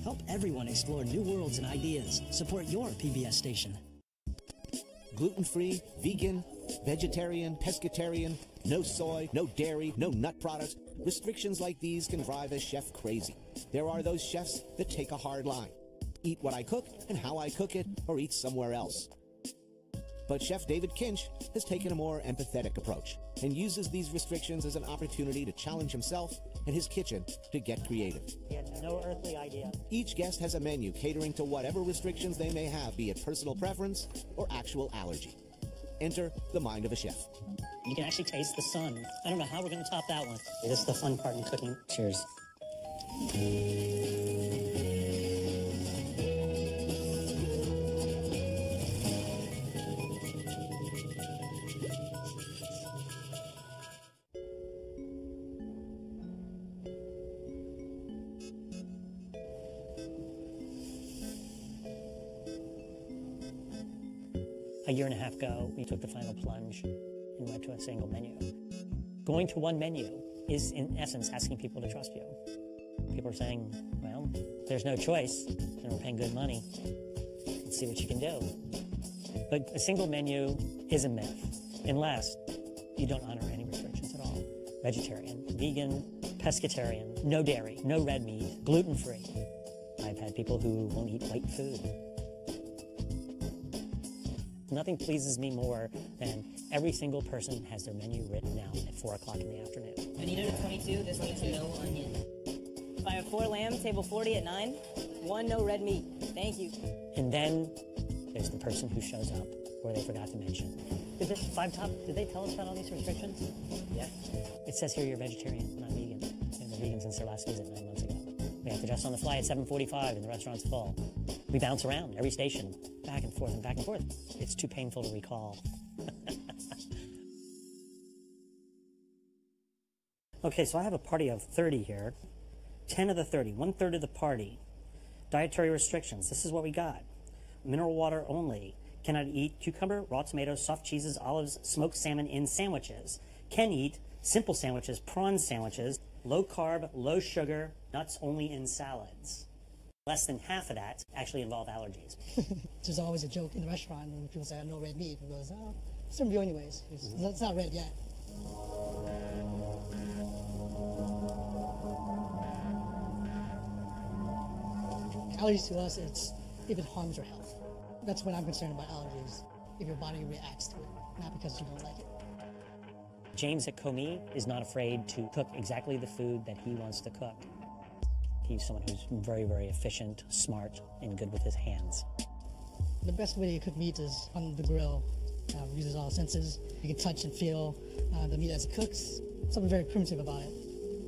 Help everyone explore new worlds and ideas. Support your PBS station. Gluten-free, vegan, vegetarian, pescatarian, no soy, no dairy, no nut products. Restrictions like these can drive a chef crazy. There are those chefs that take a hard line. Eat what I cook and how I cook it, or eat somewhere else. But Chef David Kinch has taken a more empathetic approach and uses these restrictions as an opportunity to challenge himself and his kitchen to get creative. He had no earthly idea. Each guest has a menu catering to whatever restrictions they may have, be it personal preference or actual allergy. Enter the mind of a chef. You can actually taste the sun. I don't know how we're going to top that one. This is the fun part in cooking. Cheers. A year and a half ago, we took the final plunge and went to a single menu. Going to one menu is, in essence, asking people to trust you. People are saying, well, there's no choice, and we're paying good money. Let's see what you can do. But a single menu is a myth, unless you don't honor any restrictions at all. Vegetarian, vegan, pescatarian, no dairy, no red meat, gluten-free. I've had people who won't eat white food. Nothing pleases me more than every single person has their menu written out at 4 o'clock in the afternoon. Anita to 22, this needs no onion. If I have 4 lamb, table 40 at 9, 1 no red meat. Thank you. And then there's the person who shows up where they forgot to mention. Did they tell us about all these restrictions? Yeah. It says here you're vegetarian, not vegan. And they're vegan since their last visit 9 months ago. We have to dress on the fly at 7:45 and the restaurant's full. We bounce around every station, back and forth and back and forth. It's too painful to recall. Okay, so I have a party of 30 here. 10 of the 30, 1/3 of the party. Dietary restrictions, this is what we got. Mineral water only. Cannot eat cucumber, raw tomatoes, soft cheeses, olives, smoked salmon in sandwiches. Can eat simple sandwiches, prawn sandwiches, low carb, low sugar, nuts only in salads. Less than half of that actually involve allergies. There's always a joke in the restaurant when people say, no red meat. People goes, oh, it's from you anyways. It's not red yet. Allergies to us, it's if it harms your health. That's when I'm concerned about allergies, if your body reacts to it, not because you don't like it. James at Comey is not afraid to cook exactly the food that he wants to cook. He's someone who's very, very efficient, smart, and good with his hands. The best way to cook meat is on the grill. Uses all senses. You can touch and feel the meat as it cooks. Something very primitive about it.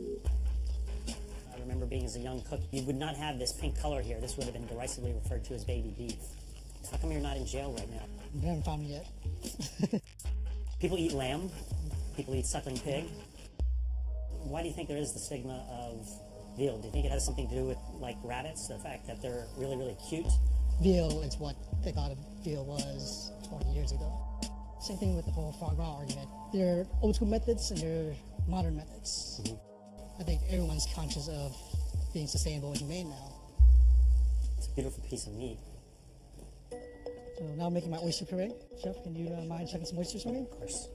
I remember being as a young cook, you would not have this pink color here. This would have been derisively referred to as baby beef. How come you're not in jail right now? You haven't found me yet. People eat lamb. People eat suckling pig. Why do you think there is the stigma of veal? Do you think it has something to do with, like, rabbits? The fact that they're really, really cute? Veal is what they thought of veal was 20 years ago. Same thing with the whole foie gras argument. There are old school methods and there are modern methods. Mm-hmm. I think everyone's conscious of being sustainable and humane now. It's a beautiful piece of meat. So now I'm making my oyster puree. Chef, can you mind checking some oysters for me? Of course.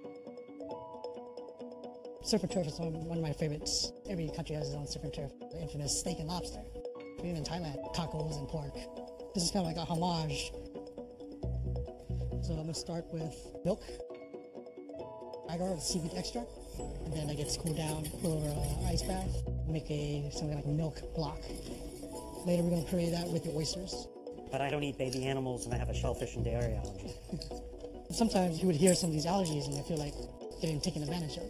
Surf and turf is one of my favorites. Every country has its own surf and turf. The infamous steak and lobster. Even in Thailand, tacos and pork. This is kind of like a homage. So I'm going to start with milk, agar, seaweed extract, and then it gets cooled down, put over an ice bath, make something like a milk block. Later we're going to puree that with the oysters. But I don't eat baby animals and I have a shellfish and dairy allergy. Sometimes you would hear some of these allergies and I feel like they're being taken advantage of.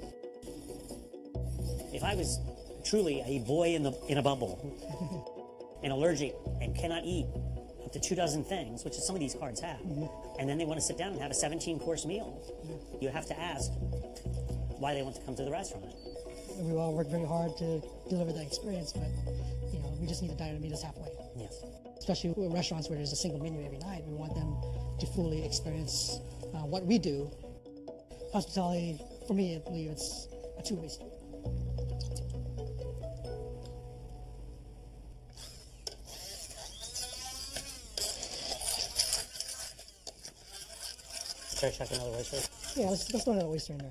If I was truly a boy in a bubble and allergic and cannot eat up to 24 things, which is some of these cards have, and then they want to sit down and have a 17-course meal, you have to ask why they want to come to the restaurant. We all work very hard to deliver that experience, but we just need the diner to meet us halfway. Yes. Especially with restaurants where there's a single menu every night, we want them to fully experience what we do. Hospitality, for me, I believe it's a two-way street. Try to check another oyster. Yeah, let's throw another oyster in there.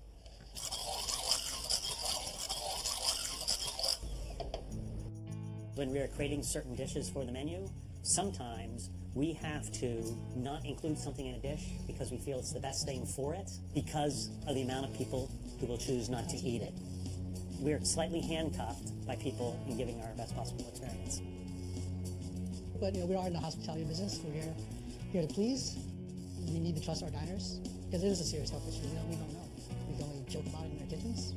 When we are creating certain dishes for the menu, sometimes we have to not include something in a dish because we feel it's the best thing for it because of the amount of people who will choose not to eat it. We're slightly handcuffed by people in giving our best possible experience. But we are in the hospitality business. We're here to please. We need to trust our diners because it is a serious health issue. We don't know. We can only joke about it in our kitchens.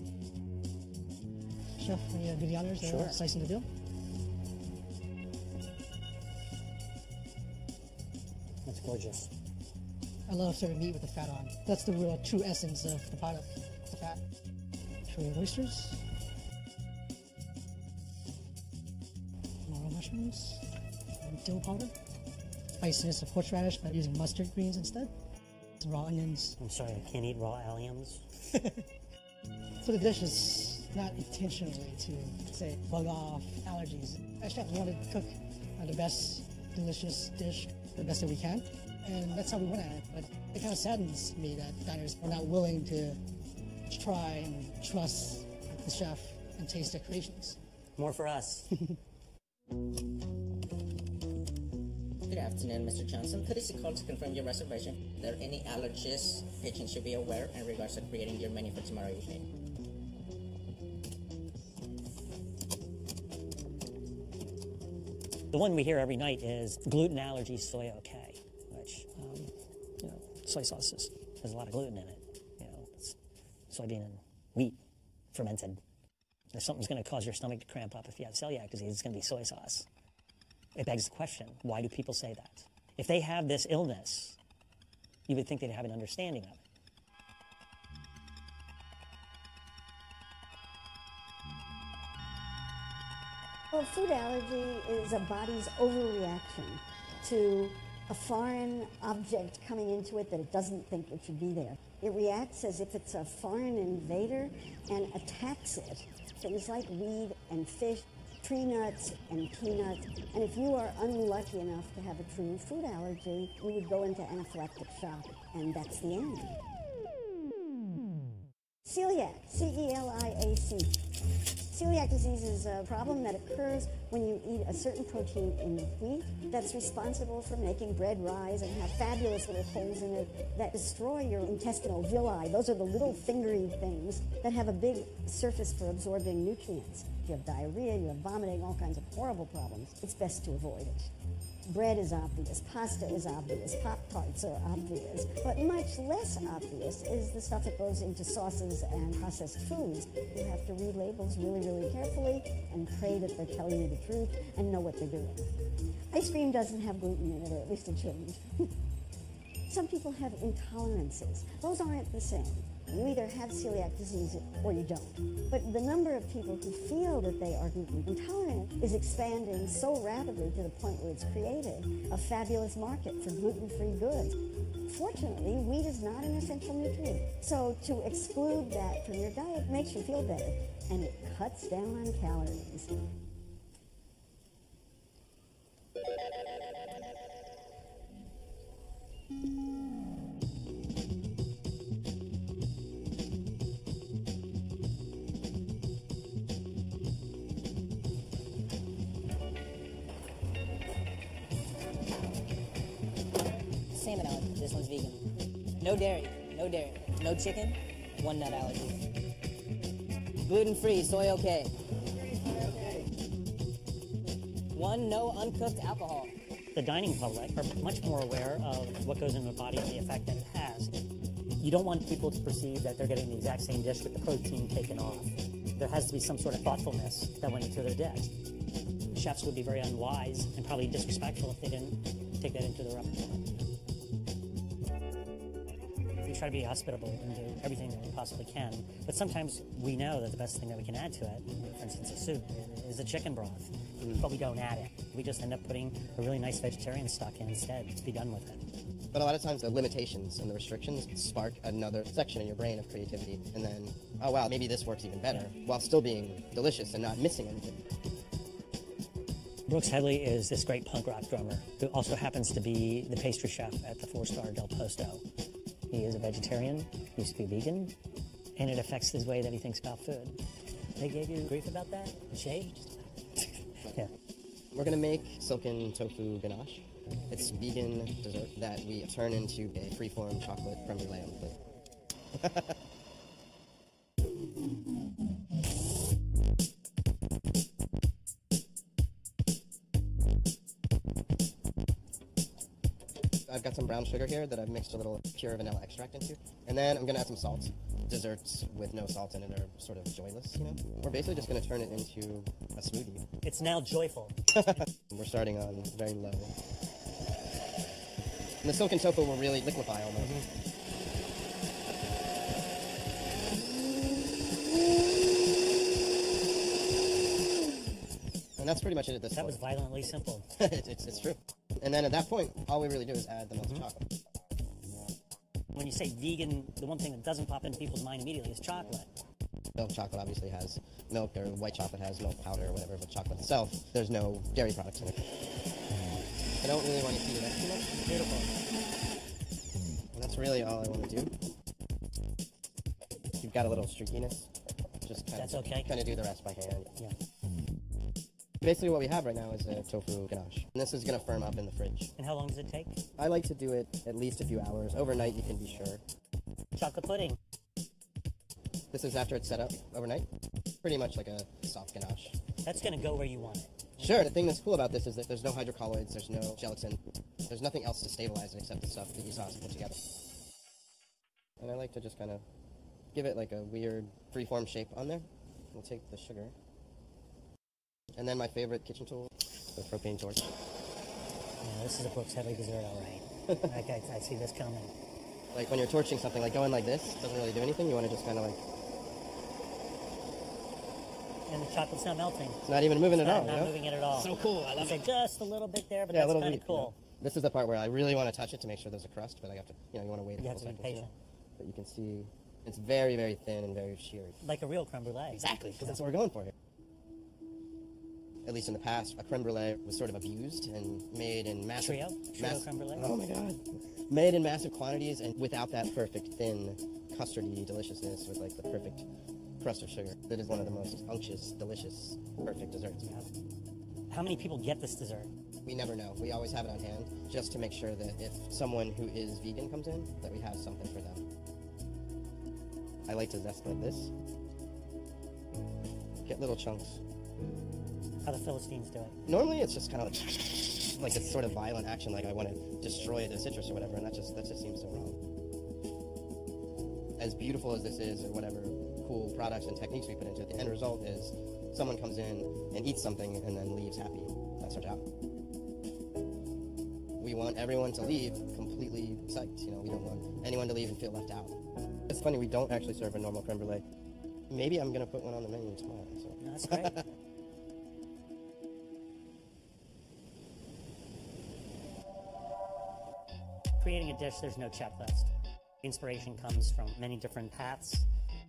Chef, when you do the honors, Sure. Slicing the veal. That's gorgeous. I love serving meat with the fat on. That's the real true essence of the product, the fat. Tray of oysters. Morel mushrooms. And dill powder. Spiciness of horseradish, but using mustard greens instead. Some raw onions. I'm sorry, I can't eat raw alliums. So the dish is not intentionally to, say, bug off allergies. As chefs, we want to cook the best delicious dish, the best that we can. And that's how we went at it. But it kind of saddens me that diners are not willing to try and trust the chef and taste their creations. More for us. Good afternoon, Mr. Johnson. Courtesy call to confirm your reservation. Are there any allergies patrons should be aware in regards to creating your menu for tomorrow evening? The one we hear every night is gluten allergy, soy okay, which, soy sauce has a lot of gluten in it. It's soybean and wheat fermented. If something's going to cause your stomach to cramp up if you have celiac disease, it's going to be soy sauce. It begs the question, why do people say that? If they have this illness, you would think they'd have an understanding of it. Well, food allergy is a body's overreaction to a foreign object coming into it that it doesn't think it should be there. It reacts as if it's a foreign invader and attacks it. Things like weed and fish, tree nuts and peanuts. And if you are unlucky enough to have a true food allergy, you would go into anaphylactic shock, and that's the end. Celiac, C-E-L-I-A-C. Celiac disease is a problem that occurs when you eat a certain protein in wheat that's responsible for making bread rise and have fabulous little holes in it that destroy your intestinal villi. Those are the little fingery things that have a big surface for absorbing nutrients. If you have diarrhea, you have vomiting, all kinds of horrible problems. It's best to avoid it. Bread is obvious, pasta is obvious, Pop-Tarts are obvious, but much less obvious is the stuff that goes into sauces and processed foods. You have to read labels really, really carefully and pray that they're telling you the truth and know what they're doing. Ice cream doesn't have gluten in it, or at least it shouldn't. Some people have intolerances. Those aren't the same. You either have celiac disease or you don't. But the number of people who feel that they are gluten intolerant is expanding so rapidly to the point where it's created a fabulous market for gluten-free goods. Fortunately, wheat is not an essential nutrient. So to exclude that from your diet makes you feel better, and it cuts down on calories. Salmon allergy. This one's vegan. No dairy. No dairy. No chicken. One nut allergy. Gluten-free. Soy okay. One no uncooked alcohol. The dining public are much more aware of what goes into the body and the effect that it has. You don't want people to perceive that they're getting the exact same dish with the protein taken off. There has to be some sort of thoughtfulness that went into their dish. Chefs would be very unwise and probably disrespectful if they didn't take that into their repertoire. We try to be hospitable and do everything that we possibly can, but sometimes we know that the best thing that we can add to it, for instance a soup, is a chicken broth, but we don't add it. We just end up putting a really nice vegetarian stock in instead to be done with it. But a lot of times the limitations and the restrictions spark another section in your brain of creativity, and then, oh wow, maybe this works even better, while still being delicious and not missing anything. Brooks Headley is this great punk rock drummer who also happens to be the pastry chef at the 4-star Del Posto. He is a vegetarian, used to be vegan, and it affects his way that he thinks about food. They gave you grief about that? Shade? Yeah. We're gonna make silken tofu ganache. It's vegan dessert that we turn into a freeform chocolate creme brulee on the plate. I've got some brown sugar here that I've mixed a little pure vanilla extract into. And then I'm gonna add some salt. Desserts with no salt in it are sort of joyless, you know? We're basically just gonna turn it into a smoothie. It's now joyful. We're starting on very low. And the silken tofu will really liquefy almost. And that's pretty much it at this point. That was violently simple. it's true. And then at that point, all we really do is add the melted chocolate. When you say vegan, the one thing that doesn't pop into people's mind immediately is chocolate. Milk chocolate obviously has milk, or white chocolate has milk powder or whatever, but chocolate itself, there's no dairy products in it. I don't really want to heat it up too much. Beautiful. And that's really all I want to do. You've got a little streakiness. Just kind of do the rest by hand. Yeah. Basically what we have right now is a tofu ganache. And this is going to firm up in the fridge. And how long does it take? I like to do it at least a few hours. Overnight, you can be sure. Chocolate pudding. This is after it's set up overnight. Pretty much like a soft ganache. That's going to go where you want it. Sure. The thing that's cool about this is that there's no hydrocolloids, there's no gelatin, there's nothing else to stabilize it except the stuff that you saw us put together. And I like to just kind of give it like a weird freeform shape on there. We'll take the sugar. And then my favorite kitchen tool, the propane torch. Yeah, this is a Brooks Headley dessert, all right. I see this coming. Like when you're torching something, like going like this, doesn't really do anything. You want to just kind of like... And the chocolate's not melting. It's not even moving at all, Not moving it at all. So cool, I love it. Just a little bit there, but yeah, that's kind of cool. You know? This is the part where I really want to touch it to make sure there's a crust, but I have to, you want to wait a couple seconds. You have to be patient. But you can see it's very, very thin and very sheer. Like a real creme brulee. Exactly, because that's what we're going for here. At least in the past, a creme brulee was sort of abused and made in massive... Trio creme brulee? Oh my god. Made in massive quantities and without that perfect thin custardy deliciousness with like the perfect crust of sugar. That is one of the most unctuous, delicious, perfect desserts we have. How many people get this dessert? We never know. We always have it on hand just to make sure that if someone who is vegan comes in, that we have something for them. I like to zest like this. Get little chunks. How the Philistines do it. Normally it's just kind of like it's sort of violent action, like I want to destroy the citrus or whatever, and that just seems so wrong. As beautiful as this is, or whatever cool products and techniques we put into it, the end result is someone comes in and eats something and then leaves happy. That's our job. We want everyone to leave completely psyched. We don't want anyone to leave and feel left out. It's funny, we don't actually serve a normal creme brulee. Maybe I'm gonna put one on the menu tomorrow. So. That's great. Creating a dish, there's no checklist. Inspiration comes from many different paths.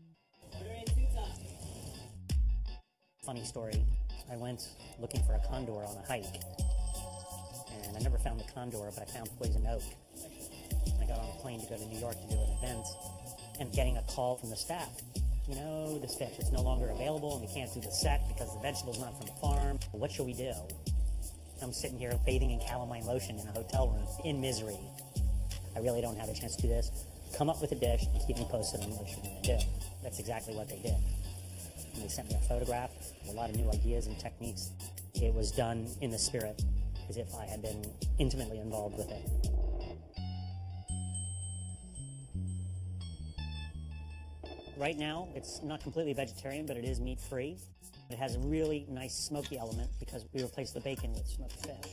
Funny story, I went looking for a condor on a hike, and I never found the condor, but I found poison oak. I got on a plane to go to New York to do an event, and getting a call from the staff. This fish is no longer available, and we can't do the set because the vegetable's not from the farm. What should we do? I'm sitting here bathing in calamine lotion in a hotel room in misery. I really don't have a chance to do this. Come up with a dish and keep me posted on what you're going to do. That's exactly what they did. And they sent me a photograph, a lot of new ideas and techniques. It was done in the spirit, as if I had been intimately involved with it. Right now, it's not completely vegetarian, but it is meat-free. It has a really nice smoky element because we replaced the bacon with smoked fish.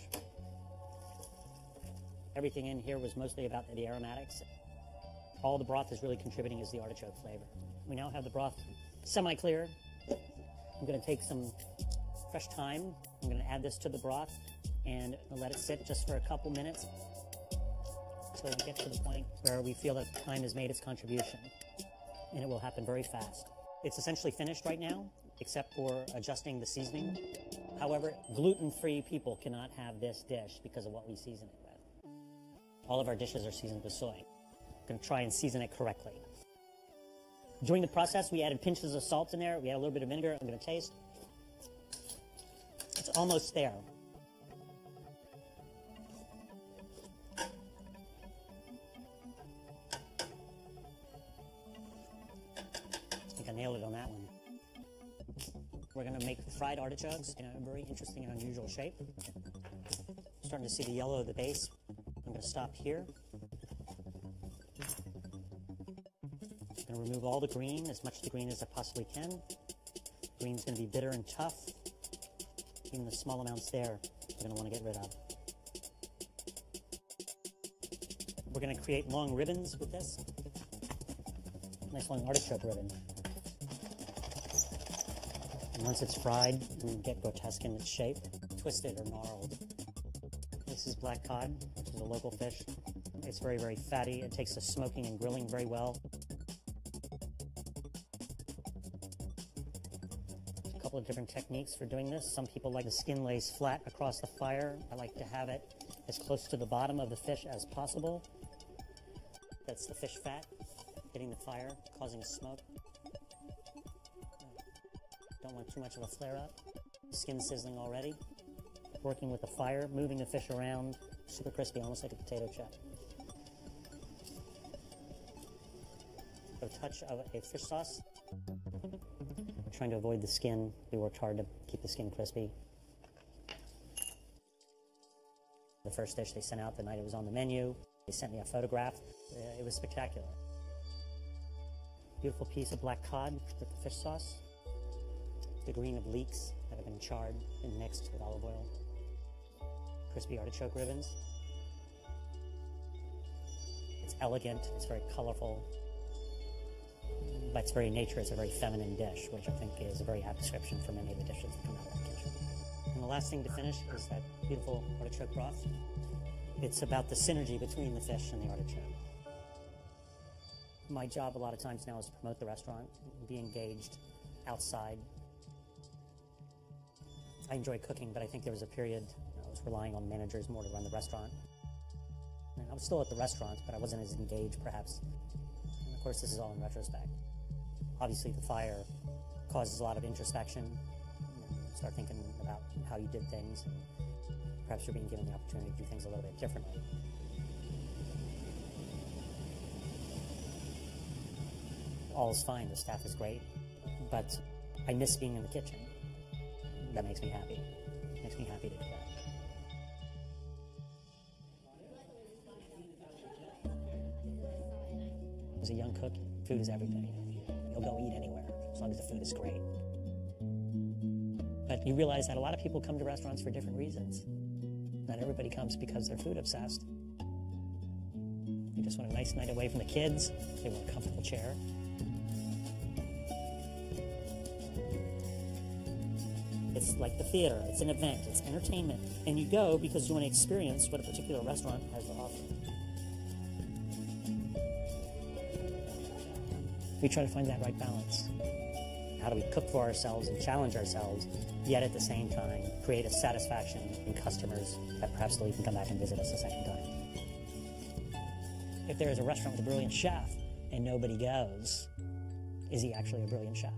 Everything in here was mostly about the aromatics. All the broth is really contributing is the artichoke flavor. We now have the broth semi-clear. I'm going to take some fresh thyme. I'm going to add this to the broth and let it sit just for a couple minutes until we get to the point where we feel that thyme has made its contribution. And it will happen very fast. It's essentially finished right now, except for adjusting the seasoning. However, gluten-free people cannot have this dish because of what we season it with. All of our dishes are seasoned with soy. I'm going to try and season it correctly. During the process, we added pinches of salt in there. We added a little bit of vinegar. I'm going to taste. It's almost there. I think I nailed it on that one. We're going to make fried artichokes in a very interesting and unusual shape. Starting to see the yellow of the base. I'm going to stop here. I'm going to remove all the green, as much of the green as I possibly can. Green's going to be bitter and tough. Even the small amounts there, we're going to want to get rid of. We're going to create long ribbons with this. Nice long artichoke ribbon. And once it's fried, it'll get grotesque in its shape, twisted or gnarled. This is black cod, which is a local fish. It's very, very fatty. It takes the smoking and grilling very well. A couple of different techniques for doing this. Some people like the skin lays flat across the fire. I like to have it as close to the bottom of the fish as possible. That's the fish fat hitting the fire, causing a smoke. Don't want too much of a flare up. Skin sizzling already. Working with the fire, moving the fish around, super crispy, almost like a potato chip. A touch of a fish sauce. Trying to avoid the skin. We worked hard to keep the skin crispy. The first dish they sent out the night it was on the menu. They sent me a photograph. It was spectacular. Beautiful piece of black cod with the fish sauce. The green of leeks that have been charred and mixed with olive oil. Crispy artichoke ribbons. It's elegant, it's very colorful. By its very nature, it's a very feminine dish, which I think is a very apt description for many of the dishes that come out of our kitchen. And the last thing to finish is that beautiful artichoke broth. It's about the synergy between the fish and the artichoke. My job a lot of times now is to promote the restaurant, be engaged outside. I enjoy cooking, but I think there was a period I was relying on managers more to run the restaurant. And I was still at the restaurant, but I wasn't as engaged, perhaps. And of course, this is all in retrospect. Obviously, the fire causes a lot of introspection. You start thinking about how you did things, and perhaps you're being given the opportunity to do things a little bit differently. All is fine, the staff is great, but I miss being in the kitchen. That makes me happy. It makes me happy to do that. As a young cook, food is everything. You'll go eat anywhere, as long as the food is great. But you realize that a lot of people come to restaurants for different reasons. Not everybody comes because they're food obsessed. They just want a nice night away from the kids. They want a comfortable chair. It's like the theater. It's an event. It's entertainment. And you go because you want to experience what a particular restaurant has to offer. We try to find that right balance. How do we cook for ourselves and challenge ourselves, yet at the same time create a satisfaction in customers that perhaps they'll even come back and visit us a second time? If there is a restaurant with a brilliant chef and nobody goes, is he actually a brilliant chef?